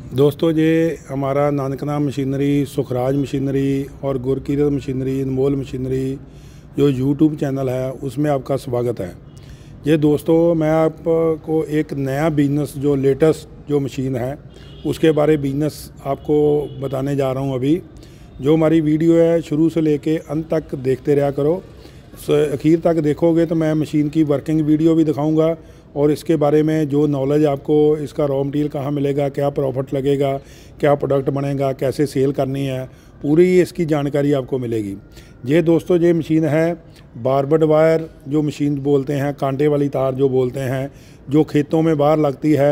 दोस्तों ये हमारा नानकनाम मशीनरी, सुखराज मशीनरी और गुरकीरत मशीनरी, अनमोल मशीनरी जो यूट्यूब चैनल है उसमें आपका स्वागत है। ये दोस्तों मैं आपको एक नया बिज़नेस जो लेटेस्ट जो मशीन है उसके बारे बिज़नेस आपको बताने जा रहा हूँ। अभी जो हमारी वीडियो है शुरू से लेके अंत तक देखते रहा करो, आखिर तक देखोगे तो मैं मशीन की वर्किंग वीडियो भी दिखाऊँगा और इसके बारे में जो नॉलेज आपको, इसका रॉ मटीरियल कहाँ मिलेगा, क्या प्रॉफिट लगेगा, क्या प्रोडक्ट बनेगा, कैसे सेल करनी है, पूरी इसकी जानकारी आपको मिलेगी। ये दोस्तों ये मशीन है बारबड वायर जो मशीन बोलते हैं, कांटे वाली तार जो बोलते हैं, जो खेतों में बाहर लगती है,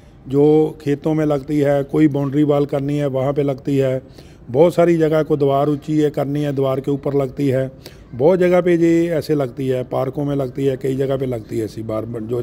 जो खेतों में लगती है, कोई बाउंड्री वाल करनी है वहाँ पे लगती है, बहुत सारी जगह को दीवार ऊंची है करनी है दीवार के ऊपर लगती है, बहुत जगह पे ये ऐसे लगती है, पार्कों में लगती है, कई जगह पे लगती है ऐसी बार जो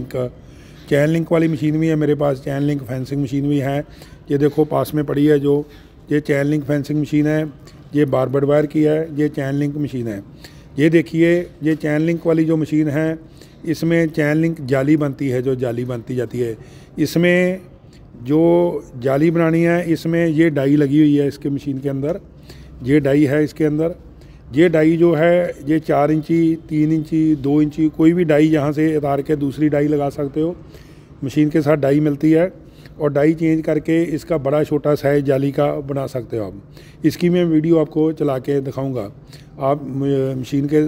चैन लिंक वाली मशीन भी है मेरे पास, चैन लिंक फेंसिंग मशीन भी है। ये देखो पास में पड़ी है जो ये चैन लिंक फेंसिंग मशीन है, ये बारबड वायर की है, ये चैन लिंक मशीन है। ये देखिए ये चैन लिंक वाली जो मशीन है इसमें चैन लिंक जाली बनती है, जो जाली बनती जाती है इसमें जो जाली बनानी है, इसमें ये डाई लगी हुई है इसके मशीन के अंदर, ये डाई है इसके अंदर। ये डाई जो है ये 4 इंची, 3 इंची, 2 इंची, कोई भी डाई यहाँ से उतार के दूसरी डाई लगा सकते हो। मशीन के साथ डाई मिलती है और डाई चेंज करके इसका बड़ा छोटा साइज जाली का बना सकते हो आप। इसकी मैं वीडियो आपको चला के दिखाऊँगा। आप मशीन के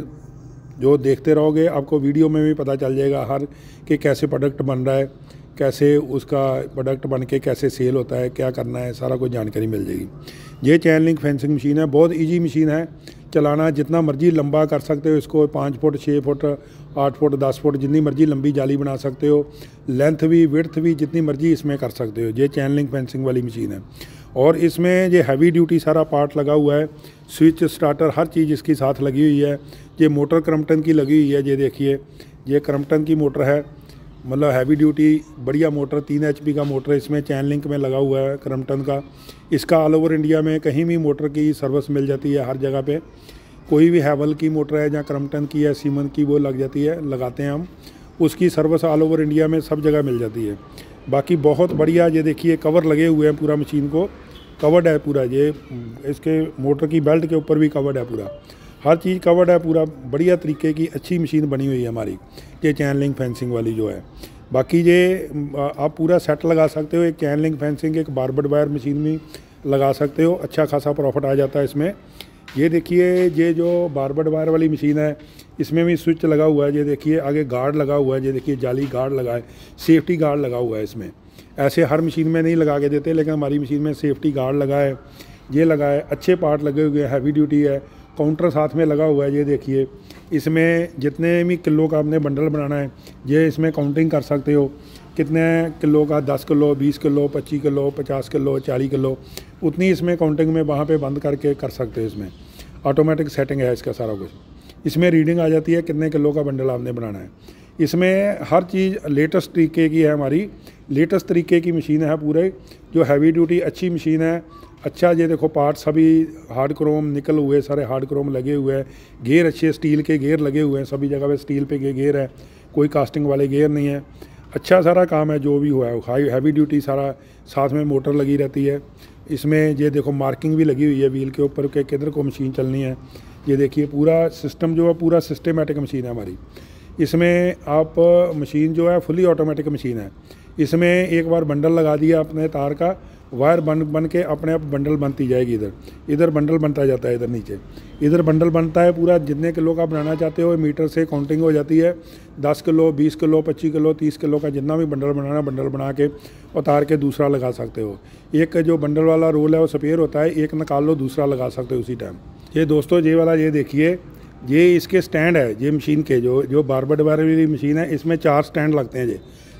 जो देखते रहोगे आपको वीडियो में भी पता चल जाएगा हर कि कैसे प्रोडक्ट बन रहा है, कैसे उसका प्रोडक्ट बन के कैसे सेल होता है, क्या करना है, सारा कुछ जानकारी मिल जाएगी। ये चैन लिंक फेंसिंग मशीन है, बहुत इजी मशीन है चलाना, जितना मर्जी लंबा कर सकते हो इसको, 5 फुट, 6 फुट, 8 फुट, 10 फुट, जितनी मर्जी लंबी जाली बना सकते हो, लेंथ भी विड्थ भी जितनी मर्जी इसमें कर सकते हो। ये चैन लिंक फेंसिंग वाली मशीन है और इसमें ये हैवी ड्यूटी सारा पार्ट लगा हुआ है, स्विच, स्टार्टर, हर चीज़ इसकी साथ लगी हुई है। ये मोटर क्रम्पटन की लगी हुई है, ये देखिए ये क्रम्पटन की मोटर है, मतलब हैवी ड्यूटी बढ़िया मोटर, 3 HP का मोटर इसमें चैन लिंक में लगा हुआ है क्रम्पटन का। इसका ऑल ओवर इंडिया में कहीं भी मोटर की सर्विस मिल जाती है, हर जगह पे कोई भी हैवल की मोटर है या क्रम्पटन की है, सीमन की, वो लग जाती है, लगाते हैं हम, उसकी सर्विस ऑल ओवर इंडिया में सब जगह मिल जाती है। बाकी बहुत बढ़िया ये देखिए कवर लगे हुए हैं, पूरा मशीन को कवर्ड है पूरा, ये इसके मोटर की बेल्ट के ऊपर भी कवर्ड है पूरा, हर चीज़ कवर्ड है पूरा, बढ़िया तरीके की अच्छी मशीन बनी हुई है हमारी ये चैन लिंक फेंसिंग वाली जो है। बाकी ये आप पूरा सेट लगा सकते हो, एक चैन लिंक फेंसिंग, एक बारबड वायर मशीन भी लगा सकते हो, अच्छा खासा प्रॉफिट आ जाता है इसमें। ये देखिए ये जो बारबड वायर वाली मशीन है इसमें भी स्विच लगा हुआ है, ये देखिए आगे गार्ड लगा हुआ है, ये देखिए जाली गार्ड लगा है, सेफ्टी गार्ड लगा हुआ है इसमें। ऐसे हर मशीन में नहीं लगा के देते, लेकिन हमारी मशीन में सेफ्टी गार्ड लगा है, ये लगा है, अच्छे पार्ट लगे हुए हैं, हैवी ड्यूटी है, काउंटर साथ में लगा हुआ है। ये देखिए इसमें जितने भी किलो का आपने बंडल बनाना है ये इसमें काउंटिंग कर सकते हो, कितने किलो का, 10 kilo, 20 kilo, 25 kilo, 50 kilo, 40 kilo, उतनी इसमें काउंटिंग में वहाँ पे बंद करके कर सकते हो। इसमें ऑटोमेटिक सेटिंग है इसका सारा कुछ, इसमें रीडिंग आ जाती है कितने किलो का बंडल आपने बनाना है। इसमें हर चीज़ लेटेस्ट तरीके की है, हमारी लेटेस्ट तरीके की मशीन है पूरे, जो हैवी ड्यूटी अच्छी मशीन है। अच्छा ये देखो पार्ट सभी हार्ड क्रोम निकल हुए, सारे हार्ड क्रोम लगे हुए हैं, गेयर अच्छे स्टील के गेयर लगे हुए हैं, सभी जगह पे स्टील पे गेयर है, कोई कास्टिंग वाले गेयर नहीं है। अच्छा सारा काम है जो भी हुआ है, हाई हैवी ड्यूटी सारा, साथ में मोटर लगी रहती है। इसमें ये देखो मार्किंग भी लगी हुई है व्हील के ऊपर के किधर को मशीन चलनी है। ये देखिए पूरा सिस्टम जो है पूरा सिस्टमेटिक मशीन है हमारी। इसमें आप मशीन जो है फुली ऑटोमेटिक मशीन है। इसमें एक बार बंडल लगा दिया अपने तार का, वायर बन के अपने आप बंडल बनती जाएगी, इधर बंडल बनता जाता है, इधर नीचे इधर बंडल बनता है पूरा। जितने किलो का बनाना चाहते हो मीटर से काउंटिंग हो जाती है, 10 किलो, 20 किलो, 25 किलो, 30 किलो का जितना भी बंडल बनाना, बंडल बना के उतार के दूसरा लगा सकते हो। एक जो बंडल वाला रोल है वो स्पेयर होता है, एक निकाल लो दूसरा लगा सकते हो उसी टाइम। ये दोस्तों ये वाला ये देखिए, ये इसके स्टैंड है, ये मशीन के जो बारबड वायर वाली मशीन है इसमें 4 स्टैंड लगते हैं, ये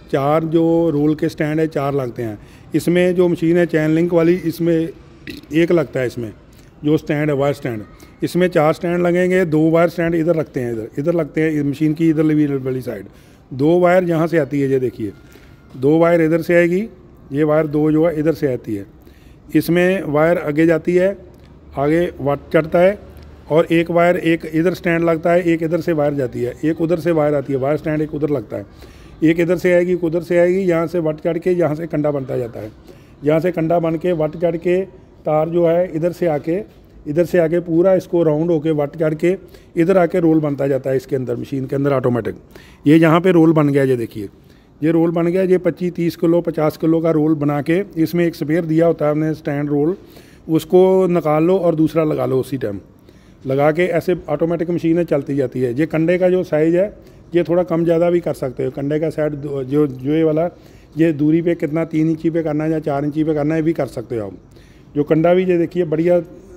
4 जो रोल के स्टैंड है 4 लगते हैं। इसमें जो मशीन है चैन लिंक वाली इसमें एक लगता है, इसमें जो स्टैंड है वायर स्टैंड, इसमें 4 स्टैंड लगेंगे, 2 वायर स्टैंड इधर रखते हैं, इधर लगते हैं मशीन की इधर वाली साइड, 2 वायर यहाँ से आती है, ये देखिए 2 वायर इधर से आएगी, ये वायर 2 जो है इधर से आती है। इसमें वायर आगे जाती है, आगे वाट चढ़ता है और एक वायर एक इधर स्टैंड लगता है, एक इधर से वायर जाती है, एक उधर से वायर आती है, वायर स्टैंड एक उधर लगता है, एक इधर से आएगी, एक उधर से आएगी, यहाँ से वट चढ़ के यहाँ से कंडा बनता जाता है। यहाँ से कंडा बन के वट चढ़ के तार जो है इधर से आके पूरा इसको राउंड होके वट चढ़ के इधर आके रोल बनता जाता है इसके अंदर, मशीन के अंदर ऑटोमेटिक। ये यहाँ पे रोल बन गया, ये देखिए ये रोल बन गया। ये 25-30 किलो 50 किलो का रोल बना के इसमें एक स्पेयर दिया होता है हमने स्टैंड रोल, उसको निकाल लो और दूसरा लगा लो, उसी टाइम लगा के ऐसे ऑटोमेटिक मशीनें चलती जाती है। ये कंडे का जो साइज़ है ये थोड़ा कम ज़्यादा भी कर सकते हो। कंडे का साइड जो ये वाला ये दूरी पे कितना 3 इंची पे करना है या 4 इंची पे करना है, भी कर सकते हो आप। जो कंडा भी ये देखिए बढ़िया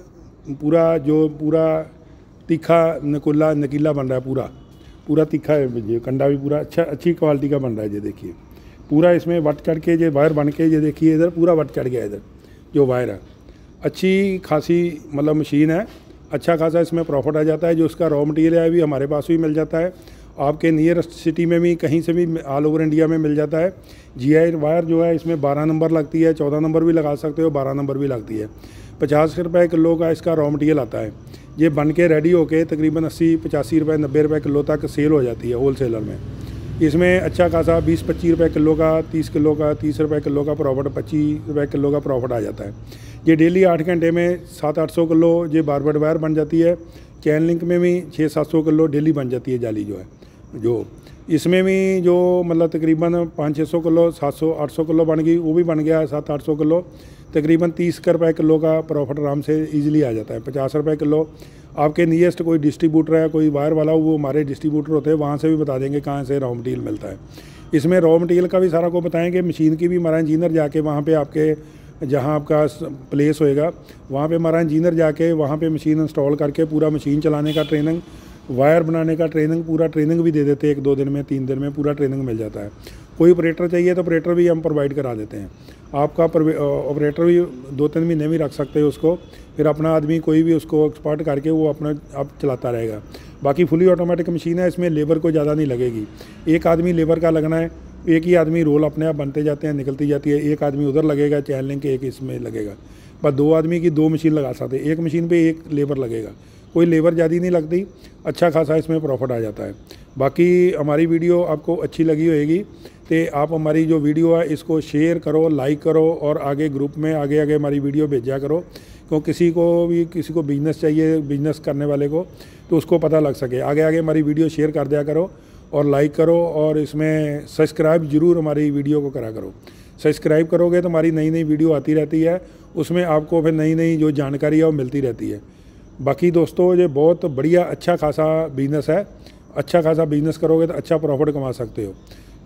पूरा तीखा नकीला बन रहा है, पूरा तीखा है। ये कंडा भी पूरा अच्छी क्वालिटी का बन रहा है। ये देखिए पूरा इसमें वट चढ़ के ये वायर बन के, ये देखिए इधर पूरा वट चढ़ गया। इधर जो वायर है अच्छी खासी मतलब मशीन है, अच्छा खासा इसमें प्रॉफिट आ जाता है। जो उसका रॉ मटेरियल है भी हमारे पास भी मिल जाता है, आपके नियरेस्ट सिटी में भी कहीं से भी ऑल ओवर इंडिया में मिल जाता है। GI वायर जो है इसमें 12 नंबर लगती है, 14 नंबर भी लगा सकते हो, 12 नंबर भी लगती है। 50 रुपये किलो का इसका रॉ मटेरियल आता है। ये बन के रेडी होके तकरीबन 80-85 रुपये 90 रुपये किलो तक सेल हो जाती है होल सेलर में। इसमें अच्छा खासा 20-25 रुपये किलो का, 30 किलो का, 30 रुपये किलो का प्रॉफिट, 25 रुपये किलो का प्रॉफिट आ जाता है। ये डेली 8 घंटे में 700-800 किलो ये बारबेट वायर बन जाती है। चैन लिंक में भी 600-700 किलो डेली बन जाती है जाली जो है। जो इसमें भी जो मतलब तकरीबन 500-600 किलो 700-800 किलो बन गई, वो भी बन गया 700-800 किलो। तकरीबन 30 रुपये किलो का प्रॉफिट आराम से इजीली आ जाता है। 50 रुपये किलो आपके नियरेस्ट कोई डिस्ट्रीब्यूटर है, कोई वायर वाला, वो हमारे डिस्ट्रीब्यूटर होते हैं, वहाँ से भी बता देंगे कहाँ से रॉ मटेरियल मिलता है। इसमें रॉ मटेरियल का भी सारा को बताएंगे, मशीन की भी हमारा इंजीनियर जाके वहाँ पे आपके जहाँ आपका प्लेस होएगा वहाँ पे हमारा इंजीनियर जाके वहाँ पे मशीन इंस्टॉल करके पूरा मशीन चलाने का ट्रेनिंग, वायर बनाने का ट्रेनिंग, पूरा ट्रेनिंग भी दे देते हैं। 1-2 दिन में 3 दिन में पूरा ट्रेनिंग मिल जाता है। कोई ऑपरेटर चाहिए तो ऑपरेटर भी हम प्रोवाइड करा देते हैं। आपका ऑपरेटर भी 2-3 महीने भी रख सकते हो उसको, फिर अपना आदमी कोई भी उसको एक्सपर्ट करके वो अपना आप चलाता रहेगा। बाकी फुली ऑटोमेटिक मशीन है, इसमें लेबर को ज़्यादा नहीं लगेगी। एक आदमी लेबर का लगना है, एक ही आदमी रोल अपने आप बनते जाते हैं, निकलती जाती है। एक आदमी उधर लगेगा चैन लिंक, एक इसमें लगेगा। बस 2 आदमी की 2 मशीन लगा सकते हैं, एक मशीन पे एक लेबर लगेगा, कोई लेबर ज़्यादा नहीं लगती। अच्छा खासा इसमें प्रॉफिट आ जाता है। बाकी हमारी वीडियो आपको अच्छी लगी होएगी तो आप हमारी जो वीडियो है इसको शेयर करो, लाइक करो और आगे ग्रुप में आगे हमारी वीडियो भेजा करो, क्यों किसी को बिज़नेस चाहिए, बिज़नेस करने वाले को, तो उसको पता लग सके। आगे हमारी वीडियो शेयर कर दिया करो और लाइक करो, और इसमें सब्सक्राइब ज़रूर हमारी वीडियो को करा करो। सब्सक्राइब करोगे तो हमारी नई वीडियो आती रहती है, उसमें आपको फिर नई जो जानकारी है वो मिलती रहती है। बाकी दोस्तों ये बहुत बढ़िया अच्छा खासा बिज़नेस है। अच्छा खासा बिज़नेस करोगे तो अच्छा प्रॉफिट कमा सकते हो।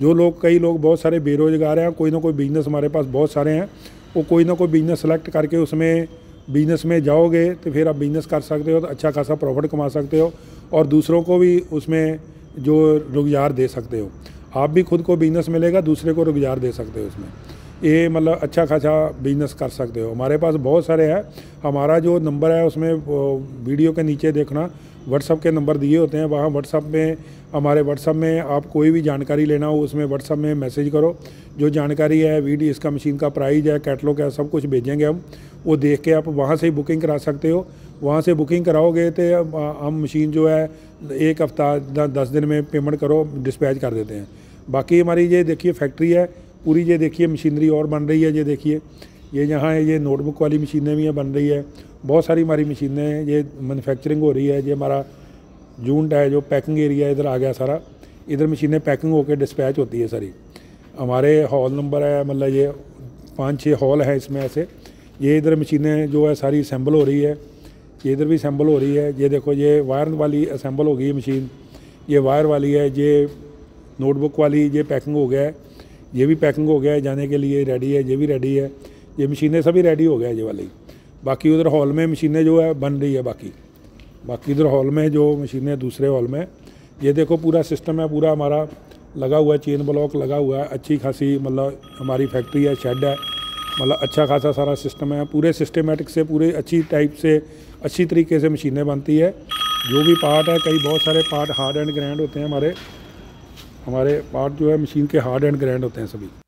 कई लोग बहुत सारे बेरोज़गार हैं, कोई ना कोई बिज़नेस हमारे पास बहुत सारे हैं, वो कोई ना कोई बिज़नेस सेलेक्ट करके उसमें बिज़नेस में जाओगे तो फिर आप बिज़नेस कर सकते हो, तो अच्छा खासा प्रॉफिट कमा सकते हो और दूसरों को भी उसमें जो रोज़गार दे सकते हो। आप भी खुद को बिज़नेस मिलेगा, दूसरे को रोज़गार दे सकते हो उसमें। ये मतलब अच्छा खासा बिज़नेस कर सकते हो। हमारे पास बहुत सारे हैं। हमारा जो नंबर है उसमें वीडियो के नीचे देखना व्हाट्सअप के नंबर दिए होते हैं, वहाँ हमारे व्हाट्सअप में आप कोई भी जानकारी लेना हो उसमें व्हाट्सअप में मैसेज करो। जो जानकारी है वीडियो इसका मशीन का प्राइस है, कैटलॉग है, सब कुछ भेजेंगे हम, वो देख के आप वहाँ से ही बुकिंग करा सकते हो। वहाँ से बुकिंग कराओगे तो हम मशीन जो है 1 हफ्ता 10 दिन में पेमेंट करो, डिस्पैच कर देते हैं। बाकी हमारी ये देखिए फैक्ट्री है पूरी, ये देखिए मशीनरी और बन रही है। ये देखिए ये यहाँ है, ये नोटबुक वाली मशीनें भी बन रही है, बहुत सारी हमारी मशीनें हैं, ये मैन्युफैक्चरिंग हो रही है। ये हमारा जूनट है जो पैकिंग एरिया इधर आ गया सारा, इधर मशीनें पैकिंग होकर डिस्पैच होती है सारी। हमारे हॉल नंबर है, मतलब ये 5-6 हॉल है इसमें ऐसे। ये इधर मशीनें जो है सारी असेंबल हो रही है, ये इधर भी असेंबल हो रही है। ये देखो ये वायर वाली असेंबल हो गई है मशीन, ये वायर वाली है। ये नोटबुक वाली ये पैकिंग हो गया है, ये भी पैकिंग हो गया है, जाने के लिए रेडी है, ये भी रेडी है। ये मशीनें सभी रेडी हो गया है ये वाली। बाकी उधर हॉल में मशीनें जो है बन रही है। बाकी इधर हॉल में जो मशीनें दूसरे हॉल में, ये देखो पूरा सिस्टम है, पूरा हमारा लगा हुआ है, चेन ब्लॉक लगा हुआ है। अच्छी खासी मतलब हमारी फैक्ट्री है, शेड है, मतलब अच्छा खासा सारा सिस्टम है। पूरे सिस्टमेटिक से पूरे अच्छी टाइप से अच्छी तरीके से मशीनें बनती है। जो भी पार्ट है, कई बहुत सारे पार्ट हार्ड एंड ग्रैंड होते हैं। हमारे पार्ट जो है मशीन के हार्ड एंड ग्रैंड होते हैं सभी।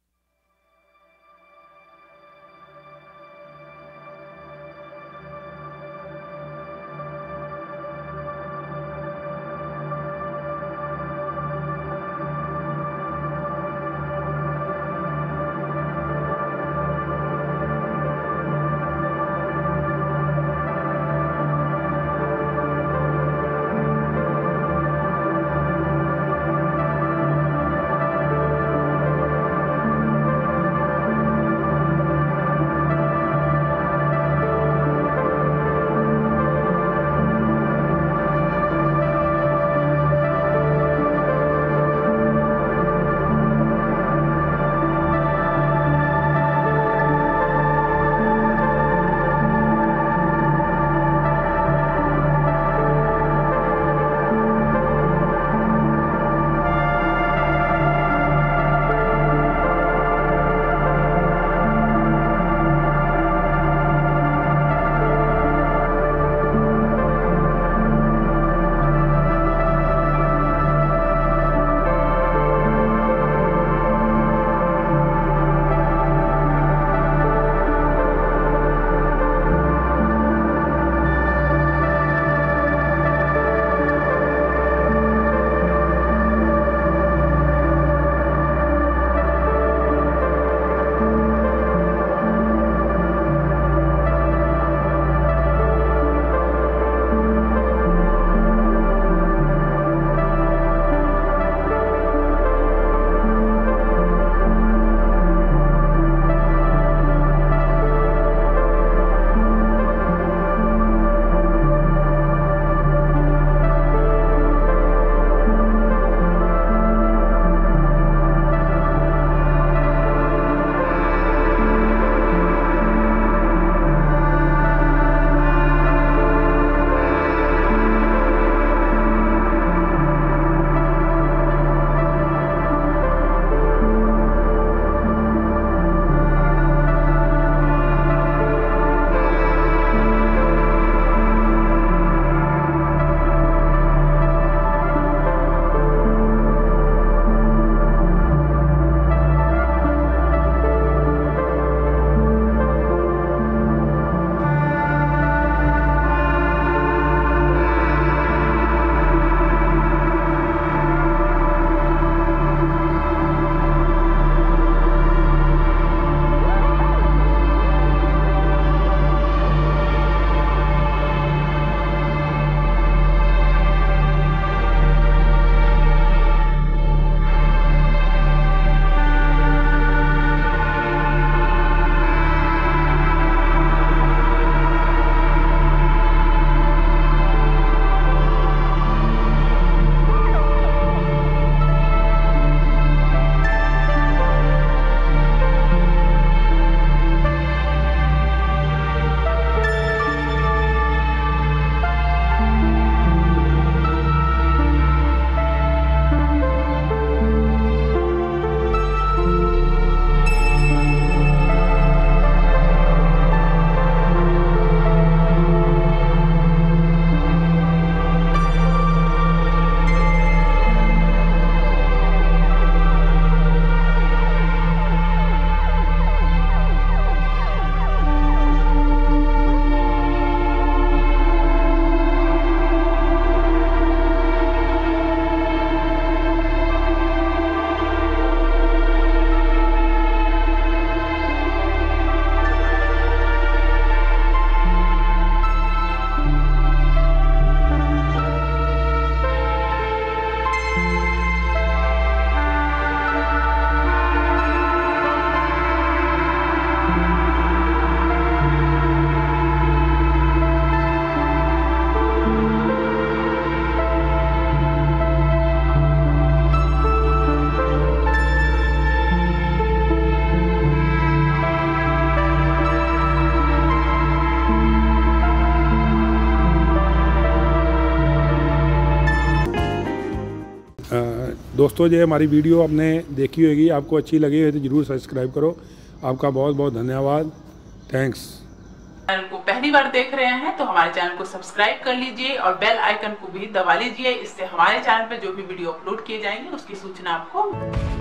दोस्तों ये हमारी वीडियो आपने देखी होगी, आपको अच्छी लगी है तो ज़रूर सब्सक्राइब करो। आपका बहुत बहुत धन्यवाद, थैंक्स। चैनल को पहली बार देख रहे हैं तो हमारे चैनल को सब्सक्राइब कर लीजिए और बेल आइकन को भी दबा लीजिए। इससे हमारे चैनल पर जो भी वीडियो अपलोड किए जाएंगे उसकी सूचना आपको।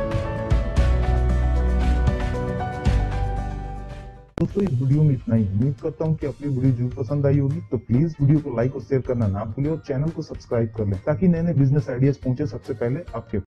दोस्तों इस वीडियो में इतना ही। उम्मीद करता हूँ कि अपनी वीडियो जरूर पसंद आई होगी, तो प्लीज वीडियो को लाइक और शेयर करना ना भूलें और चैनल को सब्सक्राइब कर लें ताकि नए नए बिजनेस आइडियाज पहुंचे सबसे पहले आपके